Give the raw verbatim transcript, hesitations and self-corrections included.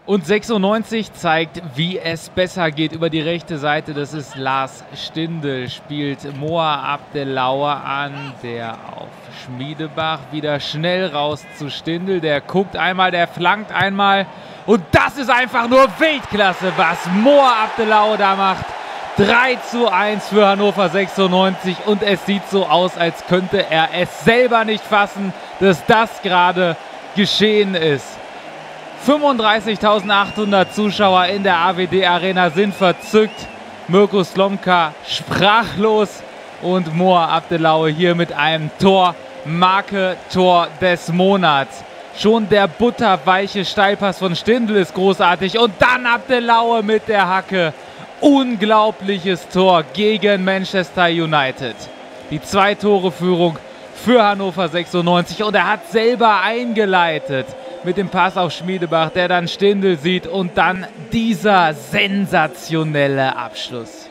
Und sechsundneunzig zeigt, wie es besser geht über die rechte Seite. Das ist Lars Stindl, spielt Moa Abdelauer an, der auf Schmiedebach wieder schnell raus zu Stindl. Der guckt einmal, der flankt einmal. Und das ist einfach nur Weltklasse, was Moa Abdelauer da macht. drei zu eins für Hannover sechsundneunzig. Und es sieht so aus, als könnte er es selber nicht fassen, dass das gerade geschehen ist. fünfunddreißigtausendachthundert Zuschauer in der A W D Arena sind verzückt. Mirko Slomka sprachlos und Moa Abdelauer hier mit einem Tor, Marke Tor des Monats. Schon der butterweiche Steilpass von Stindl ist großartig und dann Abdelauer mit der Hacke. Unglaubliches Tor gegen Manchester United. Die Zwei-Tore-Führung für Hannover sechsundneunzig und er hat selber eingeleitet mit dem Pass auf Schmiedebach, der dann Stindl sieht und dann dieser sensationelle Abschluss.